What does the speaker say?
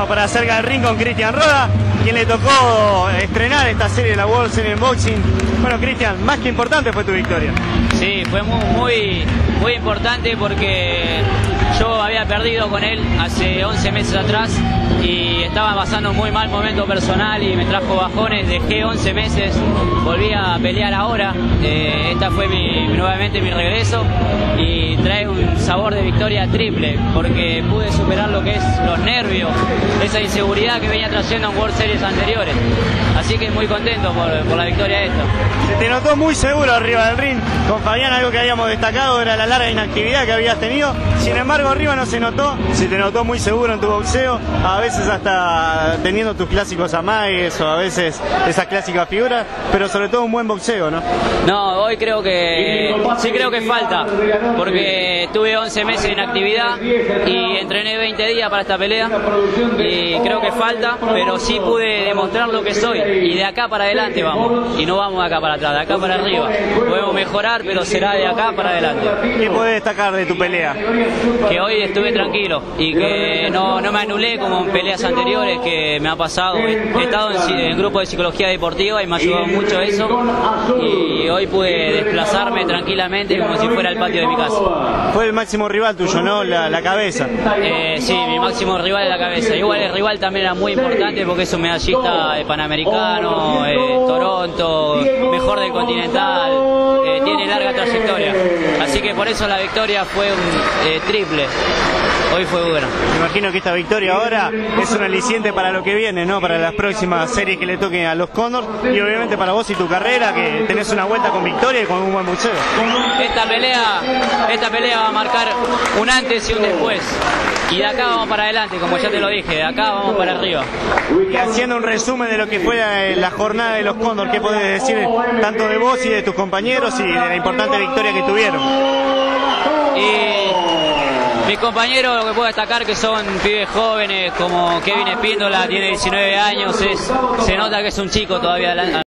Estamos para cerca del ring con Cristian Roda, quien le tocó estrenar esta serie de la World Series Boxing. Bueno, Cristian, más que importante fue tu victoria. Sí, fue muy importante porque yo había perdido con él hace 11 meses atrás y estaba pasando un muy mal momento personal y me trajo bajones. Dejé 11 meses, volví a pelear ahora. Esta fue nuevamente mi regreso y trae un sabor de victoria triple porque pude superar lo que es los nervios, esa inseguridad que venía trayendo en World Series anteriores. Así que muy contento por la victoria esta. Se te notó muy seguro arriba del ring. Con Fabián algo que habíamos destacado era la larga inactividad que habías tenido. Sin embargo, arriba no se notó. Se te notó muy seguro en tu boxeo. A veces hasta teniendo tus clásicos amagues o a veces esas clásicas figuras. Pero sobre todo un buen boxeo, ¿no? No, hoy creo que sí creo que falta. Porque tuve 11 meses de inactividad y entrené 20 días para esta pelea. Y creo que falta, pero sí pude demostrar lo que soy. Y de acá para adelante vamos. Y no vamos de acá para atrás, de acá para arriba. Podemos mejorar, pero será de acá para adelante. ¿Qué podés destacar de tu pelea? Que hoy estuve tranquilo y que no me anulé como en peleas anteriores que me ha pasado. He estado en grupo de psicología deportiva y me ha ayudado mucho eso. Y hoy pude desplazarme tranquilamente como si fuera el patio de mi casa. Fue el máximo rival tuyo, ¿no? La cabeza. Sí, mi máximo rival es la cabeza. Igual el rival también era muy importante porque es un medallista de Panamericano, Toronto, mejor del Continental, tiene larga trayectoria. Así que por eso la victoria fue un triple. Hoy fue bueno. Me imagino que esta victoria ahora es un aliciente para lo que viene, ¿no? Para las próximas series que le toquen a los Condors y obviamente para vos y tu carrera, que tenés una vuelta con victoria y con un buen boxeo. Esta pelea va a marcar un antes y un después. Y de acá vamos para adelante, como ya te lo dije, de acá vamos para arriba. Y haciendo un resumen de lo que fue la jornada de los Condors, ¿qué podés decir tanto de vos y de tus compañeros y de la importante victoria que tuvieron? Y mis compañeros, lo que puedo destacar que son pibes jóvenes, como Kevin Espíndola, tiene 19 años, se nota que es un chico todavía.